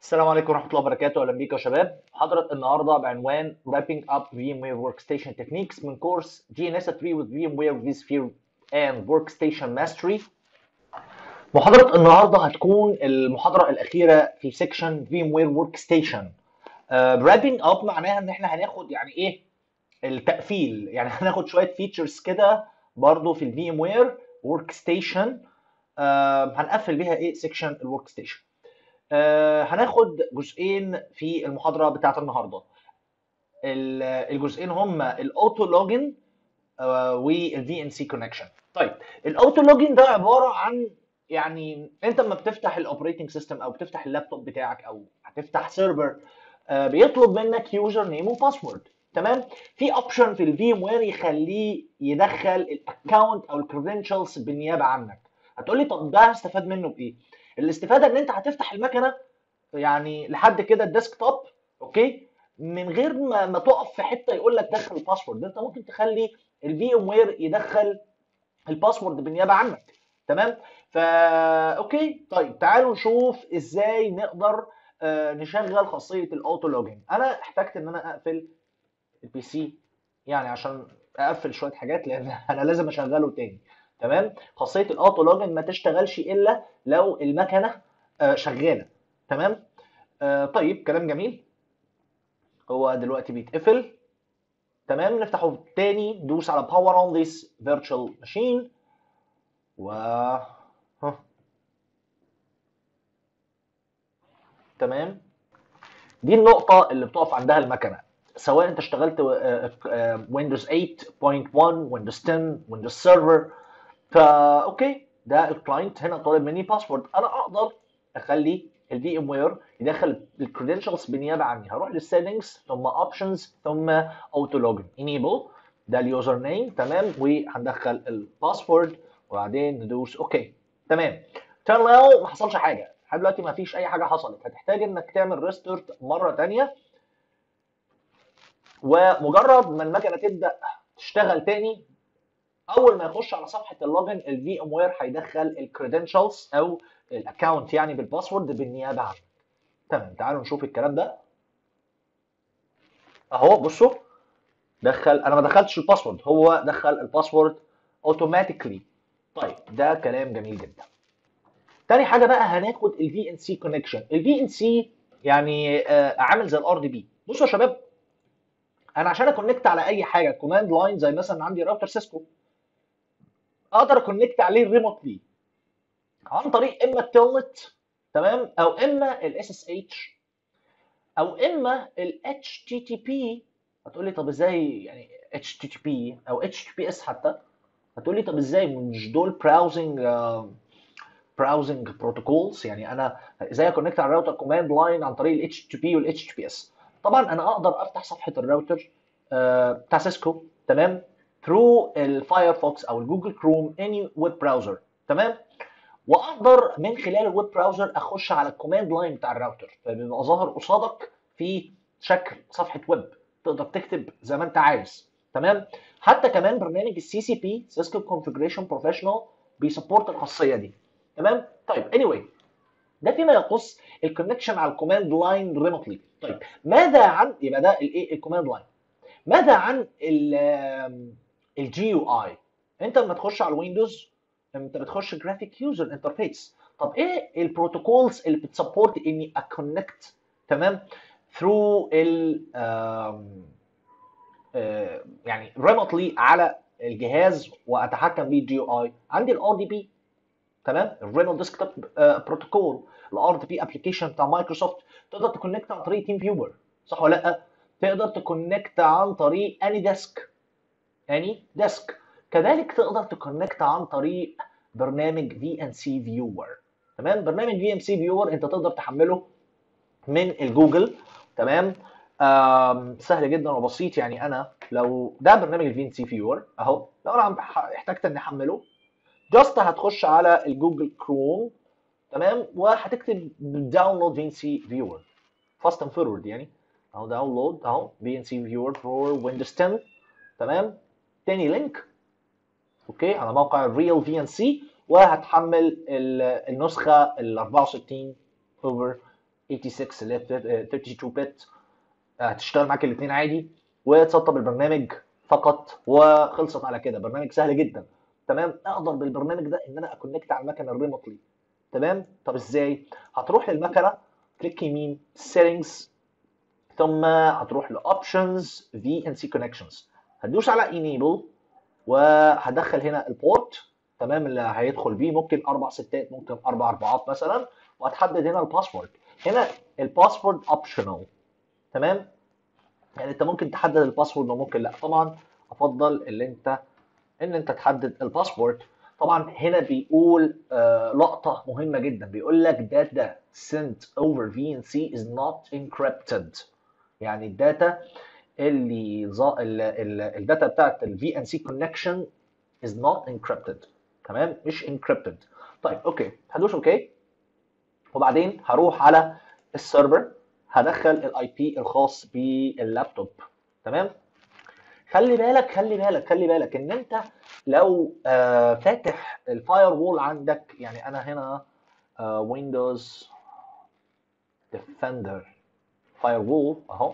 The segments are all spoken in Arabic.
السلام عليكم ورحمة الله وبركاته، أهلا بيكم يا شباب. محاضرة النهاردة بعنوان Wrapping up VMware Workstation Techniques من كورس DNS 3 with VMware vSphere and Workstation Mastery. محاضرة النهاردة هتكون المحاضرة الأخيرة في سيكشن VMware Workstation. Wrapping up معناها إن إحنا هناخد يعني إيه التقفيل، يعني هناخد شوية فيتشرز كده برضو في VMware Workstation. هنقفل بيها إيه سيكشن الورك ستيشن. هناخد جزئين في المحاضرة بتاعت النهاردة. الجزئين هما الاوتو لوجن والفي ان سي كونكشن. طيب، الاوتو لوجن ده عبارة عن يعني انت لما بتفتح الاوبريتنج سيستم او بتفتح اللابتوب بتاعك او هتفتح سيرفر، بيطلب منك يوزر نيم وباسورد. تمام. في اوبشن في الفي ام وير يخليه يدخل الاكونت او الكريدنشالز بالنيابه عنك. هتقول لي طب ده هستفاد منه بايه؟ الاستفاده ان انت هتفتح المكنه يعني لحد كده الديسك توب، اوكي، من غير ما تقف في حته يقول لك دخل الباسورد. انت ممكن تخلي الفي ام وير يدخل الباسورد بالنيابه عنك. تمام. اوكي، طيب تعالوا نشوف ازاي نقدر نشغل خاصيه الاوتو لوجن. انا احتجت ان انا اقفل البي سي يعني عشان اقفل شويه حاجات لان انا لازم اشغله تاني. تمام. خاصيه الاوتو لوجن ما تشتغلش الا لو المكنه شغاله. تمام. طيب كلام جميل. هو دلوقتي بيتقفل. تمام. نفتحه تاني، دوس على power on this virtual machine و ها. تمام. دي النقطة اللي بتقف عندها المكنة، سواء انت اشتغلت ويندوز 8.1 ويندوز 10 ويندوز سيرفر. فا اوكي، ده الكلاينت هنا طالب مني باسورد. انا اقدر اخلي الفي ام وير يدخل الكريدنشالز بالنيابه عني. هروح للسيتنجز ثم اوبشنز ثم اوتو لوجن انيبل. ده اليوزر نيم. تمام. وهندخل الباسورد وبعدين ندوس اوكي. تمام. تيرن ناو ما حصلش حاجه لحد دلوقتي، ما فيش اي حاجه حصلت. هتحتاج انك تعمل ريستارت مره ثانيه، ومجرد ما المكنه تبدا تشتغل تاني، اول ما يخش على صفحه اللوجن الفي ام وير هيدخل الكريدنشالز او الاكونت يعني بالباسورد بالنيابه عنك. تمام. تعالوا نشوف الكلام ده. اهو بصوا، دخل. انا ما دخلتش الباسورد، هو دخل الباسورد اوتوماتيكلي. طيب ده كلام جميل جدا. تاني حاجه بقى هناخد الفي ان سي كونكشن. الفي ان سي يعني عامل زي الار دي بي. بصوا يا شباب، انا عشان اكونكت على اي حاجه كوماند لاين، زي مثلا عندي راوتر سيسكو، اقدر اكونكت عليه ريموتلي عن طريق اما التلنت، تمام، او اما الاس اس اتش، او اما الاتش تي تي بي. هتقول لي طب ازاي يعني اتش تي تي بي او اتش تي بي اس حتى؟ هتقول لي طب ازاي؟ مش دول براوزنج بروتوكولز؟ يعني انا ازاي اكونكت على الراوتر كوماند لاين عن طريق الاتش تي بي والاتش تي بي اس؟ طبعا انا اقدر افتح صفحه الراوتر بتاع سيسكو، تمام، ثرو الفايرفوكس او الجوجل كروم اني ويب براوزر. تمام. واقدر من خلال الويب براوزر اخش على الكوماند لاين بتاع الراوتر، فبيبقى ظاهر قصادك في شكل صفحه ويب، تقدر تكتب زي ما انت عايز. تمام. حتى كمان برنامج السي سي بي سيسكو كونفجريشن بروفيشنال بيسبورت الخاصيه دي. تمام. طيب anyway، ده فيما يخص الكونكشن على الكوماند لاين ريموتلي. طيب ماذا عن، يبقى ده الايه الكوماند لاين، ماذا عن الجي يو اي؟ انت لما تخش على الويندوز انت بتخش جرافيك يوزر انترفيس. طب ايه البروتوكولز اللي بتسبورت اني اكونكت، تمام، ثرو ال يعني ريموتلي على الجهاز واتحكم بيه الجي يو اي؟ عندي الار دي بي، تمام، الريموت ديسكتوب بروتوكول، الار دي بي ابلكيشن بتاع مايكروسوفت. تقدر تكونكت عن طريق تيم فيور، صح ولا لا؟ تقدر تكونكت عن طريق اني ديسك، اني ديسك. كذلك تقدر تكونكت عن طريق برنامج في ان سي فيور. تمام. برنامج في ان سي فيور انت تقدر تحمله من الجوجل. تمام. سهل جدا وبسيط. يعني انا لو ده برنامج الفي ان سي فيور اهو، لو انا احتجت اني احمله، جاست هتخش على الجوجل كروم، تمام، وهتكتب داونلود في ان سي فيور فاست اند فورورد يعني. اهو داونلود اهو في ان سي فيور فور ويندوز 10. تمام. تاني لينك، اوكي، على موقع الريال في ان سي، وهتحمل النسخه ال 64 اوفر 86 اللي هي 32 بت، هتشتغل معاك الاثنين عادي، وتسطب البرنامج فقط وخلصت على كده. برنامج سهل جدا. تمام. اقدر بالبرنامج ده ان انا اكونكت على المكنه الريموتلي. تمام. طب ازاي؟ هتروح للمكنه، كليك يمين settings، ثم هتروح لاوبشنز في ان سي كونكشنز، هتدوس على enable، وهدخل هنا البورت. تمام. اللي هيدخل بيه ممكن 4 6، ممكن 4 4 مثلا، وهتحدد هنا الباسورد. هنا الباسورد اوبشنال. تمام. يعني انت ممكن تحدد الباسورد وممكن لا. طبعا افضل ان انت تحدد الباسورد. طبعا هنا بيقول لقطه مهمه جدا، بيقول لك data sent over VNC is not encrypted. يعني الداتا الداتا بتاعت الفي ان سي كونكشن is not encrypted. تمام. مش encrypted. طيب اوكي، هدوس اوكي، وبعدين هروح على السيرفر، هدخل الاي بي الخاص باللابتوب. تمام. خلي بالك ان انت لو فاتح الفاير وول عندك، يعني انا هنا ويندوز ديفندر فاير وول اهو،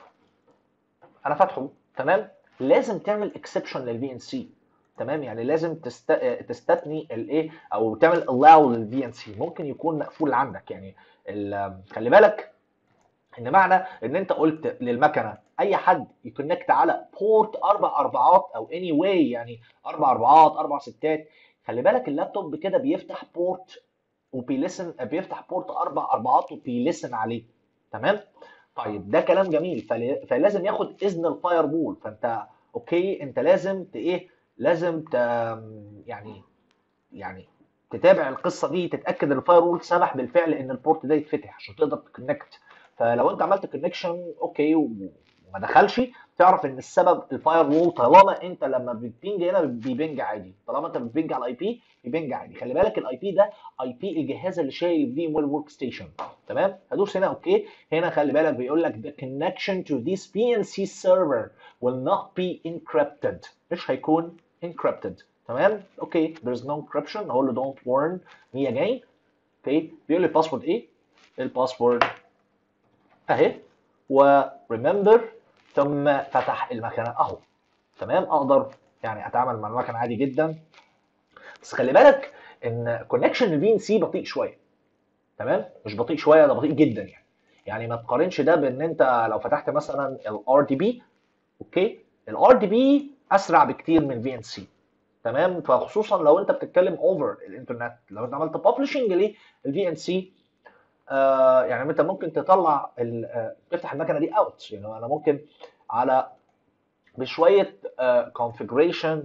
انا فاتحه. تمام. لازم تعمل اكسبشن للفي ان سي. تمام. يعني لازم تستثني الايه، او تعمل allow للفي ان سي، ممكن يكون مقفول عندك. يعني خلي بالك ان معنى ان انت قلت للمكنه اي حد يكونكت على بورت 4 4 او اني واي، يعني 4 4 4 6، خلي بالك اللابتوب كده بيفتح بورت وبيلسن، بيفتح بورت 4 4 وبيلسن عليه. تمام. طيب ده كلام جميل. فلازم ياخد اذن الفاير وول. فانت اوكي، انت لازم ايه، لازم يعني يعني تتابع القصه دي، تتاكد الفاير وول سمح بالفعل ان البورت ده يتفتح عشان تقدر تكونكت. فلو انت عملت كونكشن اوكي وما دخلش، تعرف ان السبب الفاير وول. طالما انت لما بتبينج هنا بيبينج عادي، طالما انت بتبينج على الاي بي بيبينج عادي. خلي بالك الاي بي ده اي بي الجهاز اللي شايل الفي ام وير ورك ستيشن. تمام. هدوس هنا اوكي. هنا خلي بالك بيقول لك the connection to this PNC server will not be encrypted. مش هيكون encrypted. تمام. اوكي. there's no encryption. اقول له don't warn me again. اوكي. بيقول لي الباسورد ايه؟ الباسورد اهي، وريمبر، ثم فتح المكنه اهو. تمام. اقدر يعني اتعامل مع المكنه عادي جدا. بس خلي بالك ان كونكشن الفي ان سي بطيء شويه. تمام. مش بطيء شويه، ده بطيء جدا يعني. يعني ما تقارنش ده بان انت لو فتحت مثلا الار دي بي. اوكي. الار دي بي اسرع بكتير من في ان سي. تمام. فخصوصا لو انت بتتكلم اوفر الانترنت، لو انت عملت ببلشنج للفي ان سي، يعني انت ممكن تطلع تفتح المكنه دي اوت. يعني انا ممكن على بشويه كونفيجريشن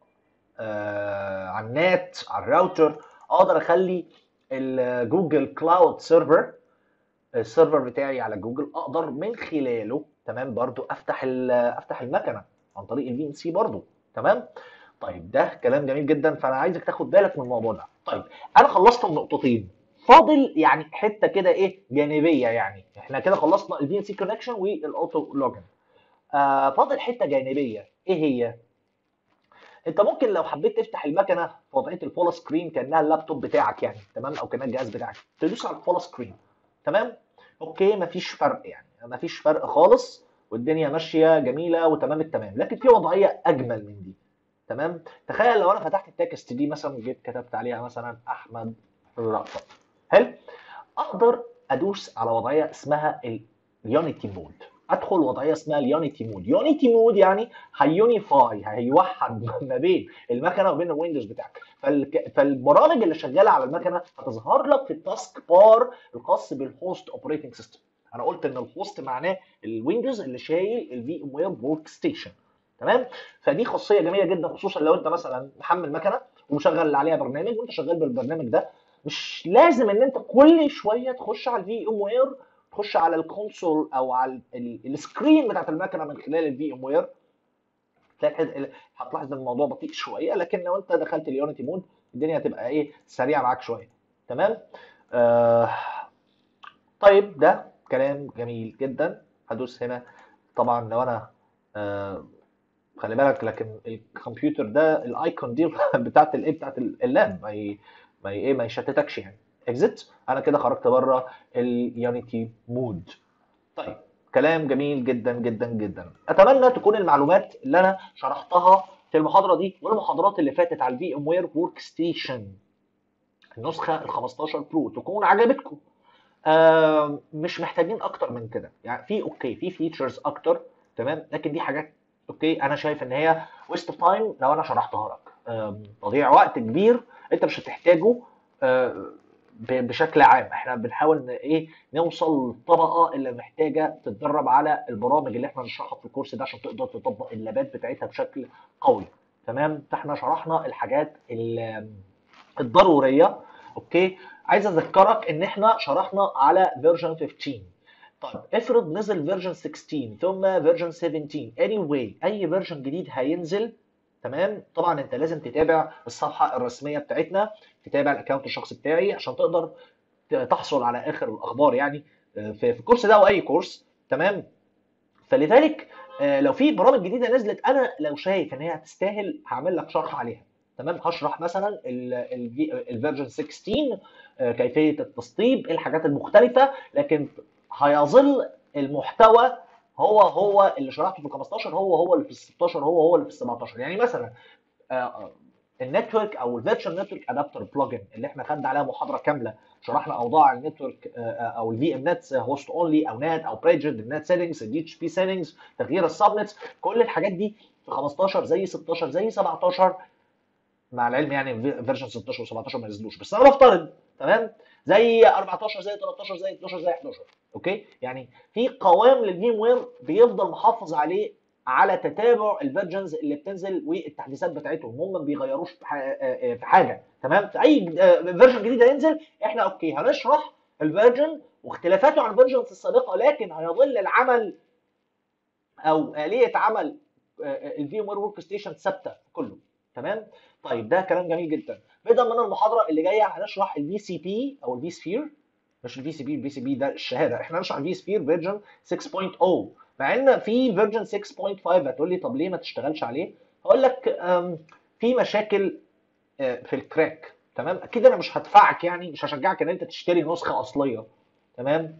على النت، على الراوتر، اقدر اخلي الجوجل كلاود سيرفر، السيرفر بتاعي على جوجل، اقدر من خلاله تمام برضو افتح المكنه عن طريق الفي ان سي برضو. تمام. طيب ده كلام جميل جدا. فانا عايزك تاخد بالك من الموضوع ده. طيب انا خلصت النقطتين، فاضل يعني حته كده ايه جانبيه. يعني احنا كده خلصنا الفي ان سي كونكشن والاوتو لوجن. فاضل حته جانبيه. ايه هي؟ انت ممكن لو حبيت تفتح المكنه في وضعيه الفول سكرين كانها اللابتوب بتاعك يعني. تمام. او كانها الجهاز بتاعك، تدوس على الفول سكرين. تمام. اوكي. مفيش فرق، يعني مفيش فرق خالص، والدنيا ماشيه جميله وتمام التمام. لكن في وضعيه اجمل من دي. تمام. تخيل لو انا فتحت التكست دي مثلا، جيت كتبت عليها مثلا احمد رأفت. حلو. اقدر ادوس على وضعيه اسمها اليونيتي مود. ادخل وضعيه اسمها اليونيتي مود. يونيتي مود يعني هيونيفاي، هيوحد ما بين المكنه وبين الويندوز بتاعك. فالبرامج اللي شغاله على المكنه هتظهر لك في التاسك بار الخاص بالهوست اوبريتنج سيستم. انا قلت ان الهوست معناه الويندوز اللي شايل الفي ام وير ورك ستيشن. تمام. فدي خاصيه جميله جدا، خصوصا لو انت مثلا محمل مكنه ومشغل عليها برنامج، وانت شغال بالبرنامج ده مش لازم ان انت كل شويه تخش على الفي ام وير، تخش على الكونسول او على السكرين بتاعت المكنه من خلال الفي ام وير. هتلاحظ ان الموضوع بطيء شويه، لكن لو انت دخلت اليونيتي مود الدنيا هتبقى ايه سريعه معاك شويه. تمام. آه طيب ده كلام جميل جدا. هدوس هنا. طبعا لو انا آه خلي بالك، لكن الكمبيوتر ده الايكون دي بتاعت الايه، بتاعت اللاب، ما يشتتكش يعني. اكزيت، انا كده خرجت بره اليونيتي مود. طيب، كلام جميل جدا جدا جدا. اتمنى تكون المعلومات اللي انا شرحتها في المحاضره دي والمحاضرات اللي فاتت على الفي ام وير ورك ستيشن النسخه ال 15 برو تكون عجبتكم. مش محتاجين اكتر من كده يعني. في اوكي في فيتشرز اكتر، تمام، لكن دي حاجات اوكي انا شايف ان هي ويست اوف تايم لو انا شرحتها لك. تضييع وقت كبير انت مش هتحتاجه. بشكل عام احنا بنحاول ايه نوصل للطبقه اللي محتاجه تتدرب على البرامج اللي احنا هنشرحها في الكورس ده عشان تقدر تطبق اللابات بتاعتها بشكل قوي. تمام، فاحنا شرحنا الحاجات الضروريه. اوكي، عايز اذكرك ان احنا شرحنا على فيرجن 15. طيب افرض نزل فيرجن 16 ثم فيرجن 17، anyway اي فيرجن جديد هينزل، تمام، طبعا انت لازم تتابع الصفحه الرسميه بتاعتنا، تتابع الاكونت الشخصي بتاعي عشان تقدر تحصل على اخر الاخبار يعني في الكورس ده او اي كورس. تمام، فلذلك لو في برامج جديده نزلت انا لو شايف ان هي هتستاهل هعمل لك شرح عليها. تمام، هشرح مثلا الفيرجن 16 كيفيه التسطيب، إيه الحاجات المختلفه، لكن هيظل المحتوى هو اللي شرحته في ال 15، هو اللي في ال 16، هو اللي في ال 17. يعني مثلا النتورك او الفيرتشوال نتورك ادابتر بلجن اللي احنا خدنا عليها محاضره كامله، شرحنا اوضاع النتورك او الفي ام نتس هوست اونلي او نات او بريدجد، النت سيتنجز، الدي اتش بي سيتنجز، تغيير السبنتس، كل الحاجات دي في 15 زي 16 زي 17. مع العلم يعني فيرجن 16 و17 ما نزلوش، بس انا بفترض تمام زي 14 زي 13 زي 12 زي 11. اوكي، يعني في قوام للفيم وير بيفضل محافظ عليه على تتابع الفيرجنز اللي بتنزل والتحديثات بتاعتهم، هم ما بيغيروش في حاجه. تمام، في اي فيرجن جديد هينزل احنا اوكي هنشرح الفيرجن واختلافاته عن الفيرجنز السابقه، لكن هيظل العمل او اليه عمل الفي ام وير ورك ستيشن ثابته كله. تمام، طيب ده كلام جميل جدا. بدءا من المحاضره اللي جايه هنشرح الفي سي بي او الفي سفير، مش الفي سي بي، الفي سي بي ده الشهاده، احنا هنشرح الفي سفير فيرجن 6.0. مع ان في فيرجن 6.5 هتقول لي طب ليه ما تشتغلش عليه؟ هقول لك في مشاكل في الكراك. تمام، اكيد انا مش هدفعك يعني مش هشجعك ان انت تشتري نسخه اصليه. تمام،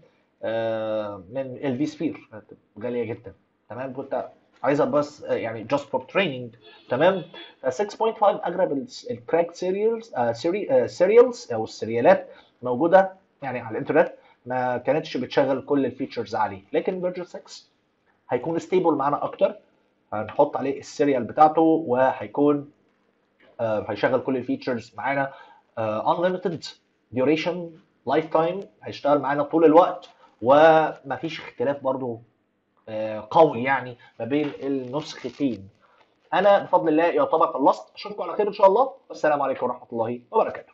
من الفي سفير غاليه جدا. تمام، كنت عايزها بس يعني just for training. تمام، ف 6.5 اغلب الكراك سيريالز سيريالز او السيريالات موجوده يعني على الانترنت ما كانتش بتشغل كل الفيتشرز عليه، لكن فيرجن 6 هيكون ستيبل معانا اكتر، هنحط عليه السيريال بتاعته وهيكون هيشغل كل الفيتشرز معانا unlimited duration lifetime، هيشتغل معانا طول الوقت ومفيش اختلاف برضو قوي يعني ما بين النسختين. انا بفضل الله يعتبر خلصت، اشوفكم على خير ان شاء الله، والسلام عليكم ورحمه الله وبركاته.